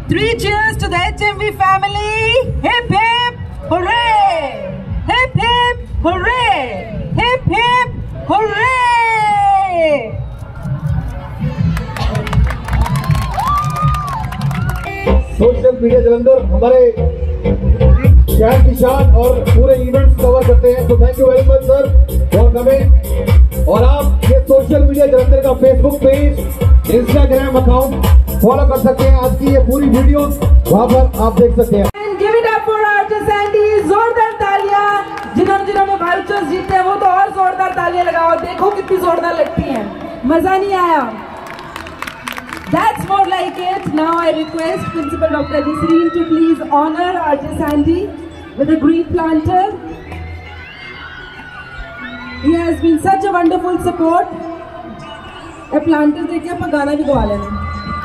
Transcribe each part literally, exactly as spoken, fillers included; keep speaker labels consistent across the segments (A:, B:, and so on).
A: Three cheers to the H M V family. Hip hip hooray! Hip hip hooray! Hip hip hooray!
B: Social media Jalandhar हमारे शहर की शान और पूरे events cover करते हैं, तो thank you very much sir for coming. और आप ये सोशल मीडिया जलंधर का Facebook page, Instagram account follow कर सकते हैं। आज की ये पूरी वीडियो वहाँ पर आप देख सकते हैं।
A: Give it up for our Sandy, जोरदार तालियां। जिन्होंने जिन्होंने वाउचर्स जीते हैं वो तो और जोरदार तालियां लगाओ, देखो कितनी जोरदार लगती हैं। मजा नहीं आया? That's more like it. Now I request Principal Doctor Ajay to please honor R J Sandy with a green planter. He has been such a wonderful support. A planter देके आप गाना भी गा लेना।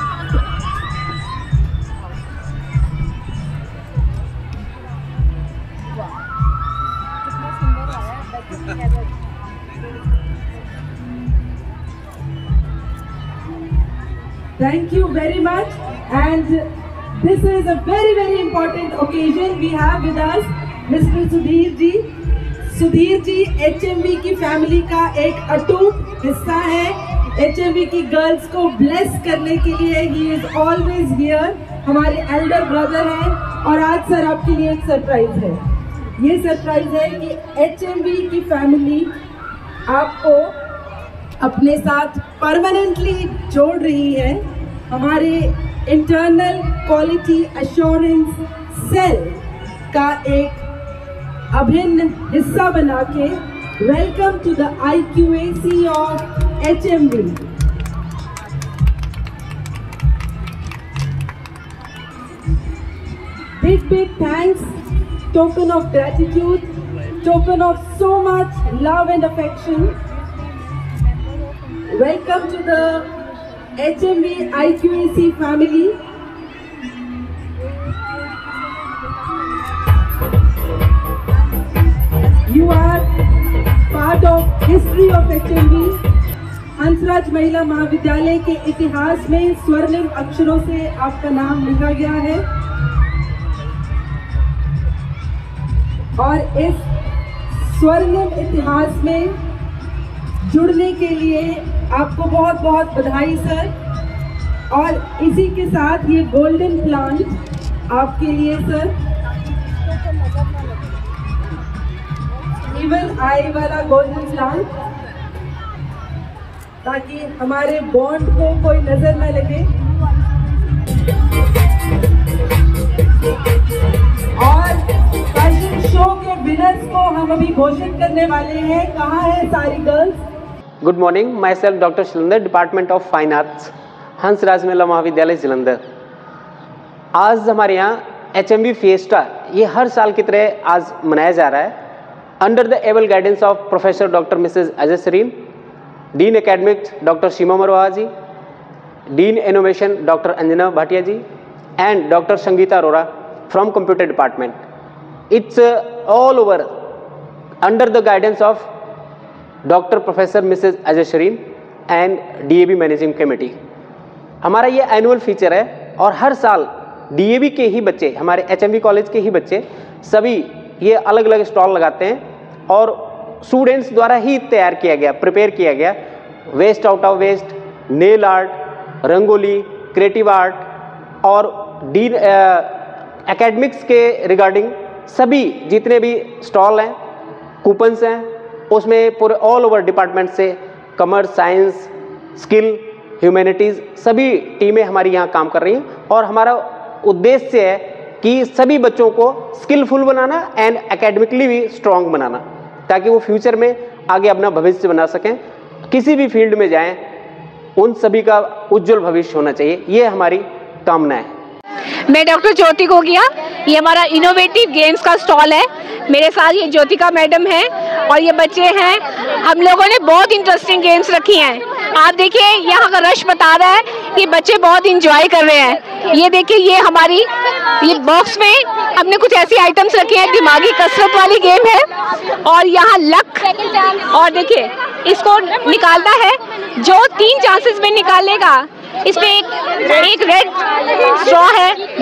A: Thank you very much, and this is a very very important occasion. We have with us Mister Sudhir ji. Sudhir ji H M V की family का एक अटूट हिस्सा है। H M V की गर्ल्स को ब्लेस करने के लिए he is always here. हमारे एल्डर ब्रदर हैं और आज सर आपके लिए एक सरप्राइज है। ये सरप्राइज है कि H M V की फैमिली आपको अपने साथ परमानेंटली जोड़ रही है। हमारे इंटरनल क्वालिटी एश्योरेंस सेल का एक अभिन्न हिस्सा बना के welcome to the I Q A C of H M V। Big big thanks, token of gratitude, token of so much love and affection. Welcome to the H M V I Q A C family. You are part of history of H M V. Hansraj महिला महाविद्यालय के इतिहास में स्वर्णिम अक्षरों से आपका नाम लिखा गया है और इस स्वर्णिम इतिहास में जुड़ने के लिए आपको बहुत बहुत बधाई सर। और इसी के साथ ये गोल्डन प्लांट आपके लिए सर, इवन आई वाला गोल्डन प्लांट, ताकि हमारे बॉन्ड को कोई नजर न लगे। और फैशन शो के विनर्स को हम अभी घोषित करने वाले हैं। कहाँ है सारी girls?
C: Good morning, myself doctor Shilender, department of fine arts, Hansraj महिला महाविद्यालय जलंधर। आज हमारे यहाँ एच एम वी फिएस्टा ये हर साल की तरह आज मनाया जा रहा है under the able guidance of professor doctor Mrs Ajay Sareen, dean academics doctor Seema Marwaha ji, dean innovation doctor Anjana Bhatia ji and doctor Sangeeta Arora from computer department. It's all over under the guidance of doctor professor Mrs Ajay Sareen and D A V managing committee. हमारा ये annual feature है और हर साल D A B के ही बच्चे, हमारे H M V college के ही बच्चे सभी ये अलग अलग स्टॉल लगाते हैं और स्टूडेंट्स द्वारा ही तैयार किया गया, प्रिपेयर किया गया waste out of waste, nail art, rangoli, creative art और डीन एकेडमिक्स के रिगार्डिंग सभी जितने भी स्टॉल हैं, कूपन्स हैं, उसमें पूरे ऑल ओवर डिपार्टमेंट से कॉमर्स, साइंस, स्किल, ह्यूमैनिटीज़ सभी टीमें हमारी यहाँ काम कर रही हैं और हमारा उद्देश्य है कि सभी बच्चों को स्किलफुल बनाना एंड एकेडमिकली भी स्ट्रॉन्ग बनाना, ताकि वो फ्यूचर में आगे अपना भविष्य बना सकें, किसी भी फील्ड में जाएं, उन सभी का उज्जवल भविष्य होना चाहिए, ये हमारी कामना है।
D: मैं डॉक्टर ज्योति गोगिया, ये हमारा इनोवेटिव गेम्स का स्टॉल है। मेरे साथ ये ज्योतिका मैडम है और ये बच्चे हैं। हम लोगों ने बहुत इंटरेस्टिंग गेम्स रखी हैं। आप देखिए यहाँ का रश बता रहा है कि बच्चे बहुत इंजॉय कर रहे हैं। ये देखिए, ये हमारी ये बॉक्स में हमने कुछ ऐसी आइटम्स रखे हैं, दिमागी कसरत वाली गेम है और यहाँ लक, और देखिए इसको निकालना है, जो तीन चांसेस में निकालेगा। इसमें एक एक रेड स्ट्रॉ है,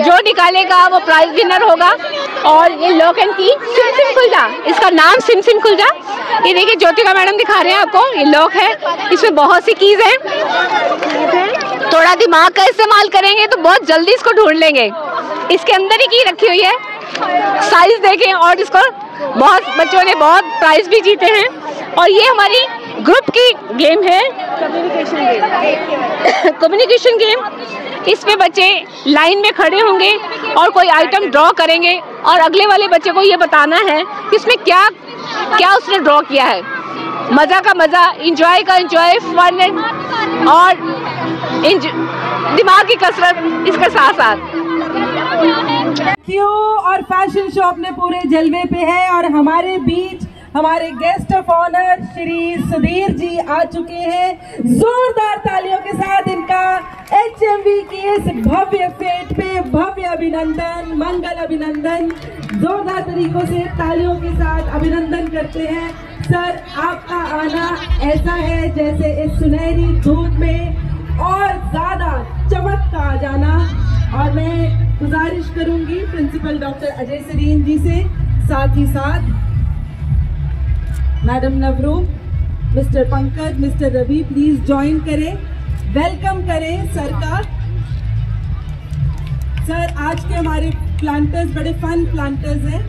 D: जो निकालेगा वो प्राइज विनर होगा। और ये लॉक एंड की सिम सिम खुल जा, इसका नाम सिम सिम खुल जा। ये देखिए ज्योतिका मैडम दिखा रहे हैं आपको, ये लॉक है, इसमें बहुत सी कीज हैं। थोड़ा दिमाग का इस्तेमाल करेंगे तो बहुत जल्दी इसको ढूंढ लेंगे। इसके अंदर ही की रखी हुई है, साइज देखें। और इसको बहुत बच्चों ने बहुत प्राइज भी जीते हैं। और ये हमारी ग्रुप की गेम है, कम्युनिकेशन गेम। कम्युनिकेशन गेम, इस पे बच्चे लाइन में खड़े होंगे और कोई आइटम ड्रॉ करेंगे और अगले वाले बच्चे को ये बताना है कि इसमें क्या क्या उसने ड्रॉ किया है। मज़ा का मज़ा, इंजॉय का इंजॉय, फन एंड और दिमाग की कसरत इसके साथ साथ।
A: क्यों और फैशन शो अपने पूरे जलवे पे है और हमारे बीच हमारे guest of honour Shri Sudhir ji आ चुके हैं। जोरदार तालियों के साथ इनका एचएमवी की इस भव्य फेट पे भव्य अभिनंदन, मंगल अभिनंदन। जोरदार तरीकों से तालियों के साथ अभिनंदन करते हैं। सर, आपका आना ऐसा है जैसे इस सुनहरी धूप में और ज्यादा चमक का आ जाना। और मैं गुजारिश करूंगी प्रिंसिपल डॉक्टर अजय सरीन जी से, साथ ही साथ madam Navroop, mister Pankaj, mister Ravi, please join करें, वेलकम करें सर का। सर, आज के हमारे प्लांटर्स बड़े फन प्लांटर्स हैं।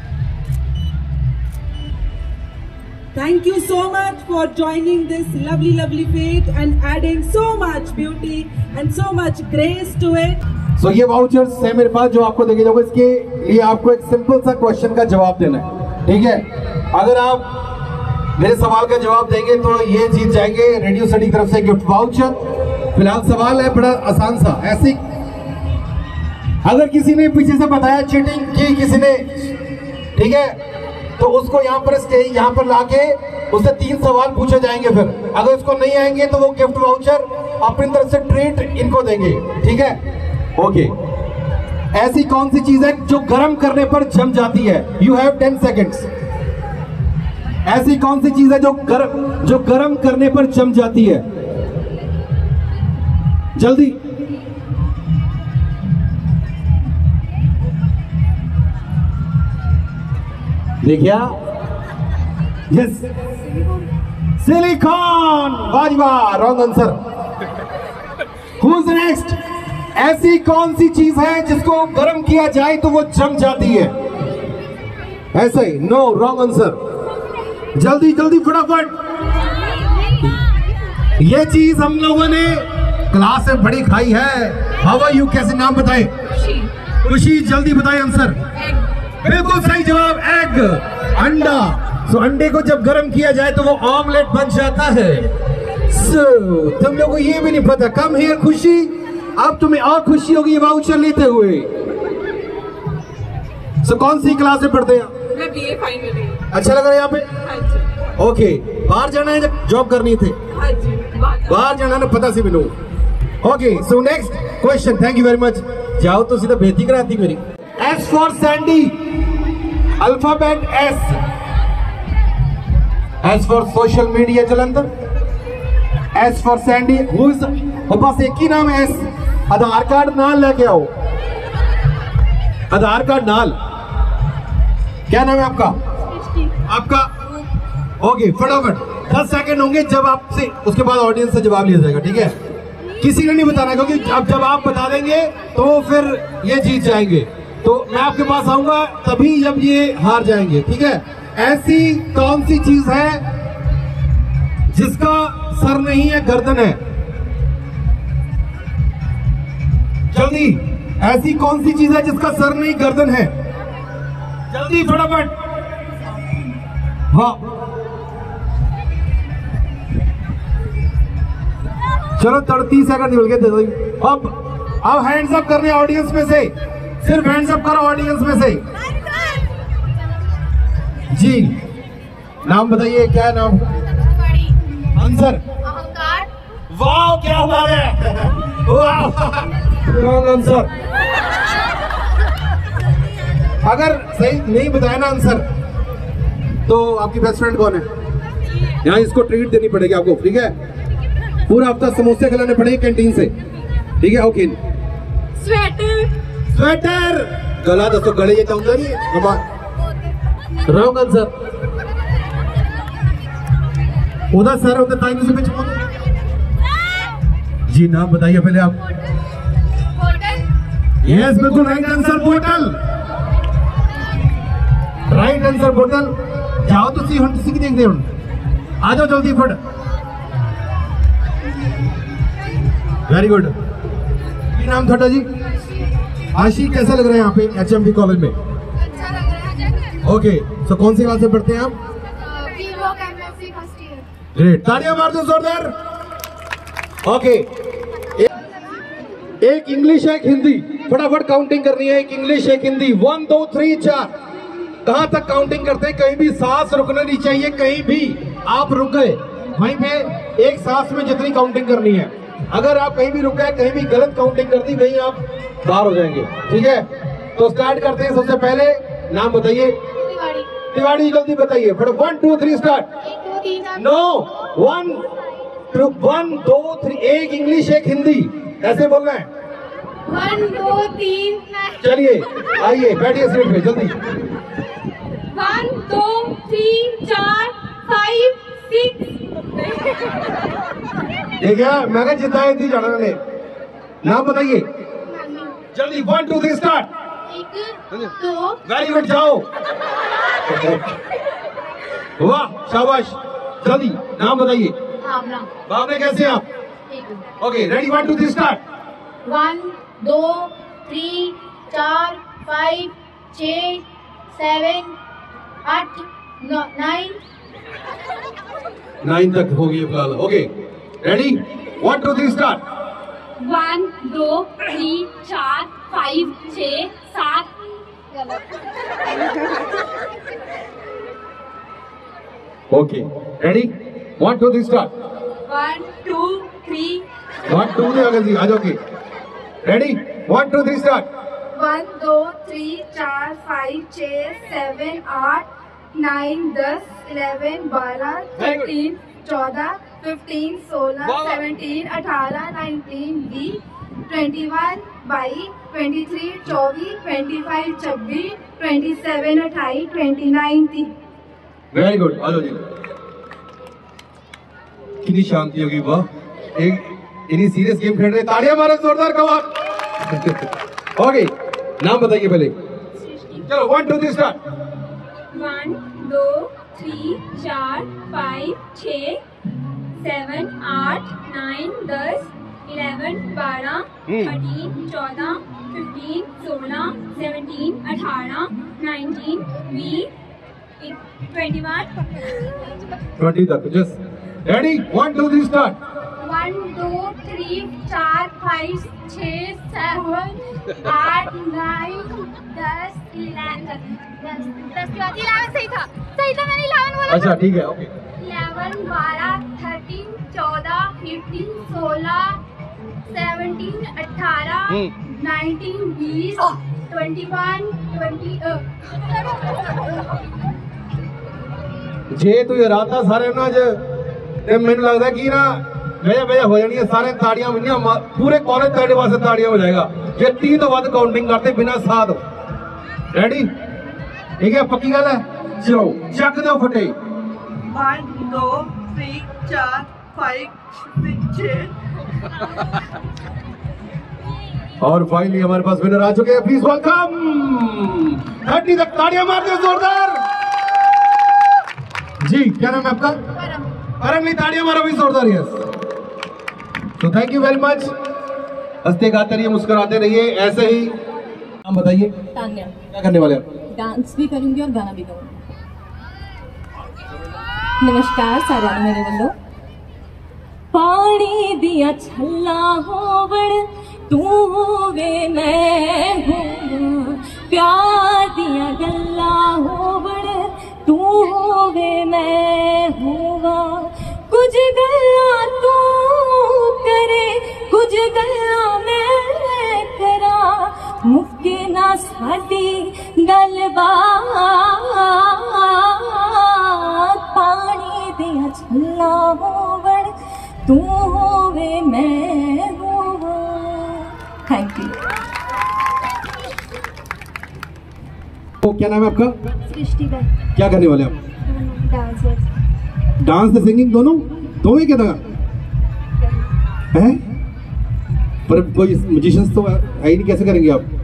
A: Thank you so much for joining this lovely lovely fete and adding so much beauty and so much grace to it.
B: So ये vouchers है मेरे पास जो आपको देखे जाओगे। इसके लिए आपको एक सिंपल सा क्वेश्चन का जवाब देना है, ठीक है? अगर आप मेरे सवाल का जवाब देंगे तो ये जीत जाएंगे रेडियो सिटी की तरफ से गिफ्ट वाउचर। फिलहाल सवाल है बड़ा आसान सा, ऐसी अगर किसी ने पीछे से बताया चीटिंग की किसी ने, ठीक है, तो उसको यहाँ पर स्टेज यहाँ पर लाके उससे तीन सवाल पूछे जाएंगे। फिर अगर उसको नहीं आएंगे तो वो गिफ्ट वाउचर अपनी तरफ से ट्रीट इनको देंगे, ठीक है? ओके। ऐसी कौन सी चीज है जो गर्म करने पर जम जाती है? You have ten seconds. ऐसी कौन सी चीज है जो गर्म जो गर्म करने पर जम जाती है? जल्दी। देखिए, यस, सिलिकॉन। वाह, रॉन्ग आंसर। Who's next? ऐसी कौन सी चीज है जिसको गर्म किया जाए तो वो जम जाती है? ऐसे ही, नो, रॉन्ग आंसर। जल्दी जल्दी फटाफट। ये चीज हम लोगों ने क्लास में बड़ी खाई है। How are you? कैसे नाम बताएं? खुशी। जल्दी बताएं आंसर। बिल्कुल सही जवाब, एग, अंडा। सो अंडे को जब गर्म किया जाए तो वो ऑमलेट बन जाता है। सो तुम लोगों को ये भी नहीं पता। कम हियर खुशी, अब तुम्हें और खुशी होगी ये वाउचर लेते हुए। सो कौन सी क्लास में पढ़ते हैं?
A: मैं बीए फाइनल।
B: अच्छा लग रहा है यहाँ पे?
A: हाँ जी।
B: ओके, बाहर जाना है, जॉब करनी थी?
A: हाँ जी,
B: बाहर जाना ना, पता से मिलो। Okay, so next question. Thank you very much. जाओ तो सीधा बेइज्जती कराती मेरी। S for Sandy, alphabet S. S for social media Jalandhar, S for Sandy. बस एक ही नाम है एस। आधार कार्ड नाल लेके आओ, आधार कार्ड नाल। क्या नाम है आपका? आपका? ओके, फटाफट दस सेकंड होंगे जब आपसे, उसके बाद ऑडियंस से जवाब लिया जाएगा, ठीक है? किसी ने नहीं बताना, क्योंकि अब जब आप बता देंगे तो फिर ये जीत जाएंगे। तो मैं आपके पास आऊंगा तभी जब ये हार जाएंगे, ठीक है? ऐसी कौन सी चीज है जिसका सर नहीं है, गर्दन है? जल्दी। ऐसी कौन सी चीज है जिसका सर नहीं, गर्दन है? जल्दी फटाफट। हाँ, चलो तीस सेकंड निकल के दे दो। अब अब हैंड्स अप करने ऑडियंस में से, सिर्फ हैंड्स अप करो ऑडियंस में से। जी, नाम बताइए, क्या नाम? आंसर? वाह, क्या बात है, वाह, रॉन्ग आंसर। अगर सही नहीं बताया ना आंसर तो आपकी बेस्ट फ्रेंड कौन है? यहाँ इसको ट्रीट देनी पड़ेगी आपको, ठीक है? पूरा हफ्ता समोसे खिलाने पड़ेंगे कैंटीन से, ठीक है? ओके।
A: स्वेटर,
B: स्वेटर गला दसो गले ये चाहता नहीं रॉन्ग आंसर उधर सर उधर टाइम से बीच जी नाम बताइए पहले आप यस बिल्कुल राइट आंसर बोतल राइट आंसर बोतल जाओ तो सी हम किसी की देखते हैं आ जाओ जल्दी फट वेरी गुड क्या नाम था जी आशी कैसा लग रहा है यहाँ पे एचएमवी कॉलेज में
E: अच्छा लग रहा है
B: ओके सो कौन सी क्लास में पढ़ते हैं आप ग्रेट तालियां मार दो जोरदार ओके एक इंग्लिश एक हिंदी फटाफट काउंटिंग करनी है एक इंग्लिश एक हिंदी वन दो थ्री चार कहां तक काउंटिंग करते हैं कहीं भी सांस रुकना नहीं चाहिए कहीं भी आप रुक गए वहीं पे एक सांस में जितनी काउंटिंग करनी है अगर आप कहीं भी रुक गए कहीं भी गलत काउंटिंग कर दी वहीं आप बाहर हो जाएंगे ठीक है तो स्टार्ट करते हैं सबसे पहले नाम बताइए तिवाड़ी जल्दी बताइए फटाफट one two three start no one two one दो थ्री एक इंग्लिश एक हिंदी ऐसे बोलना है
E: वन दो तीन
B: चलिए आइए बैठिए सीट पे जल्दी
E: वन दो थ्री चार फाइव सिक्स
B: ठीक है मैं क्या जितना हिंदी जाना ने नाम बताइए जल्दी वन टू थ्री स्टार्ट
E: एक दो
B: वेरी गुड जाओ वाह शाबाश जल्दी नाम बताइए बाबरे कैसे हैं आप okay ready one two three start
E: one दो थ्री चार फाइव छः सेवन आठ नाइन
B: नाइन तक होगी फिलहाल okay ready one two three start
E: one दो थ्री चार फाइव छः सात
B: okay ready one two three start
E: one two three
B: one two नहीं आगे जी आ जाओ ready one two three start
E: one दो थ्री चार फाइव छः सेवन आठ नाइन दस इलेवन बारह थर्टीन चौदह फिफ्टीन सोलह सेवनटीन अठारह नाइनटीन बीस ट्वेंटी वन बाईस ट्वेंटी थ्री चौबीस ट्वेंटी फाइव छब्बीस ट्वेंटी सेवन अट्ठाईस ट्वेंटी नाइन तीस
B: वेरी गुड आ जाओ जी कितनी शांति होगी वाह एक इन्हीं सीरियस गेम खेल रहे तालियां मारो जोरदार कमाल ओके नाम बताइए पहले चलो one two three start
E: one दो थ्री चार फाइव छः सेवन आठ नाइन दस इलेवन बारह थर्टीन चौदह फिफ्टीन सोलह सेवनटीन अठारह नाइनटीन बीस ट्वेंटी वन
B: ट्वेंटी तक just ready one two three start
E: one two three चार फाइव छः सेवन आठ नाइन दस इलेवन दस दस के बाद इलेवन सही था सही था मैंने इलेवन बोला
B: अच्छा ठीक है ओके
E: इलेवन बारह थर्टीन चौदह फिफ्टीन सोलह सेवनटीन अठारह नाइनटीन बीस ट्वेंटी वन ट्वेंटी
B: जे तू ये राता सारे ना ज ते मैंने लगता कि ना भैया भैया हो जानी है सारे ताड़ियां मिलनियां पूरे कॉलेज तेरे वास्ते ताड़ियां हो जाएगा जे तीन तो बाद काउंटिंग करते बिना साथ रेडी ठीक है पक्की गल है चलो चक दो फटे
A: वन दो थ्री चार फाइव छः
B: और फाइनली हमारे पास विनर आ चुके हैं प्लीज वेलकम थर्टी तक ताड़ियां मार दो जोरदार जी क्या नाम है आपका परम नहीं ताड़ियां मारो भी जोरदार यस तो थैंक यू वेरी मच हंसते गाते रहिए मुस्कुराते रहिए ऐसे ही नाम बताइए
F: तान्या
B: क्या करने वाले आप
F: डांस भी करूंगी और गाना भी गाऊंगी नमस्कार सारा मेरे वालों पानी दिया छल्ला होवण तू होवे मैं होवां प्यार दिया गल्ला होवण तू होवे मैं होवां कुछ गल्ला तू करे कुछ गल्ला मैं करा मुक्के ना साडी गलबात पानी दिया छल्ला होवण तू होवे मैं होवां थैंक यू
B: तो क्या नाम है आपका?
E: सृष्टि का
B: क्या करने वाले आप?
E: डांसर।
B: डांस और सिंगिंग दोनों दोनों ही क्या था है? पर कोई म्यूजिशियंस तो है ही नहीं, कैसे करेंगे आप?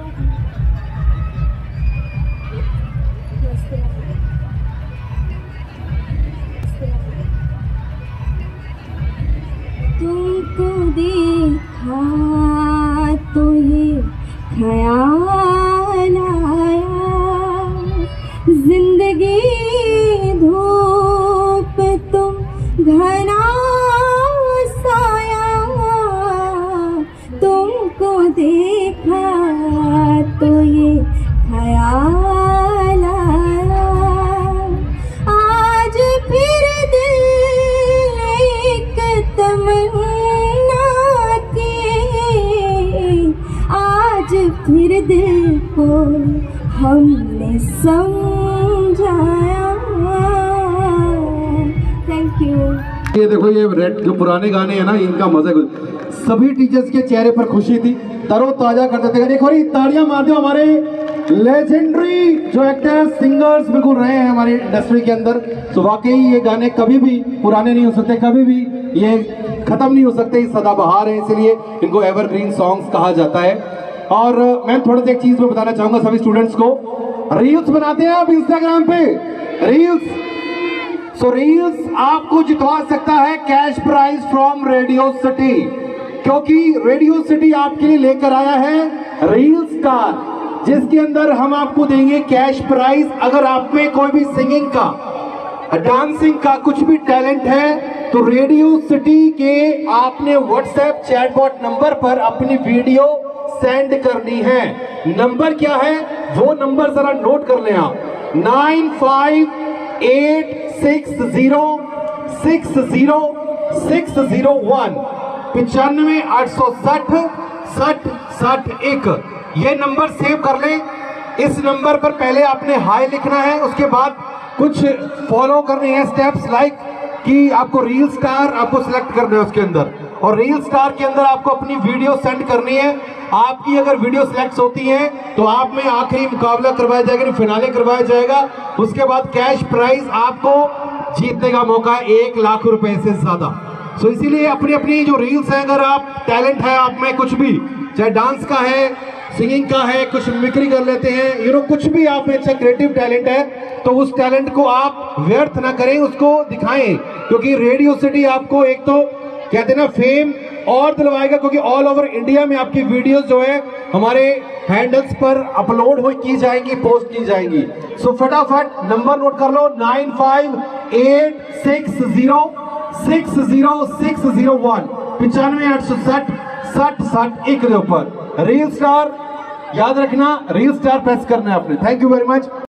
F: तुमको देखा तो ये ख्याल आया, जिंदगी धूप तुम घना साया, तुमको देखा तो ये ख्याल आया, आज फिर दिल एक तमन्ना की, आज फिर दिल को हमने समझाया। Thank you.
B: ये देखो ये रेड जो पुराने गाने हैं ना, इनका मजा कुछ। सभी टीचर्स के चेहरे पर खुशी थी, तरोताजा कर देते हैं। देखो तालियां मार दो हमारे लेजेंडरी जो एक्टर्स सिंगर्स बिल्कुल रहे हैं हमारी इंडस्ट्री के अंदर। तो वाकई ये गाने कभी भी पुराने नहीं हो सकते, कभी भी ये खत्म नहीं हो सकते, सदाबहार है, इसलिए इनको एवरग्रीन सॉन्ग्स कहा जाता है। और मैं थोड़ा सा एक चीज में बताना चाहूंगा सभी स्टूडेंट्स को, रील्स बनाते हैं आप इंस्टाग्राम पे रील्स, सो रील्स आपको जितवा सकता है cash prize from Radio City, क्योंकि रेडियो सिटी आपके लिए लेकर आया है रील स्टार, जिसके अंदर हम आपको देंगे कैश प्राइज। अगर आप में कोई भी सिंगिंग का, डांसिंग का कुछ भी टैलेंट है तो रेडियो सिटी के आपने व्हाट्सएप चैटबॉट नंबर पर अपनी वीडियो सेंड करनी है। नंबर क्या है वो नंबर जरा नोट कर लें आप, nine five eight six zero six zero six zero one, पिचानवे आठ सौ साठ साठ साठ एक। ये नंबर सेव कर लें। इस नंबर पर पहले आपने हाई लिखना है, उसके बाद कुछ फॉलो करने हैं स्टेप्स, लाइक कि आपको रील स्टार आपको सिलेक्ट करना है उसके अंदर, और रील स्टार के अंदर आपको अपनी वीडियो सेंड करनी है। आपकी अगर वीडियो सिलेक्ट होती है तो आप में आखिरी मुकाबला करवाया जाएगा, फिनाले करवाया जाएगा। उसके बाद कैश प्राइज आपको जीतने का मौका है एक लाख रुपए से ज्यादा। सो so, इसीलिए अपनी अपनी जो रील्स हैं, अगर आप टैलेंट है आप में कुछ भी, चाहे डांस का है, सिंगिंग का है, कुछ मिमिक्री कर लेते हैं, यू नो कुछ भी आप में अच्छा क्रिएटिव टैलेंट है, तो उस टैलेंट को आप व्यर्थ ना करें, उसको दिखाएं। क्योंकि रेडियो सिटी आपको एक तो कहते हैं ना फेम और दिलवाएगा, क्योंकि ऑल ओवर इंडिया में आपकी वीडियोस जो है हमारे हैंडल्स पर अपलोड हो की जाएंगी, पोस्ट की जाएंगी। सो फटाफट नंबर नोट कर लो, nine five eight six zero six zero six zero one, पिचानवे आठ सौ साठ साठ साठ एक के ऊपर रील स्टार याद रखना, रील स्टार प्रेस करना है आपने। Thank you very much.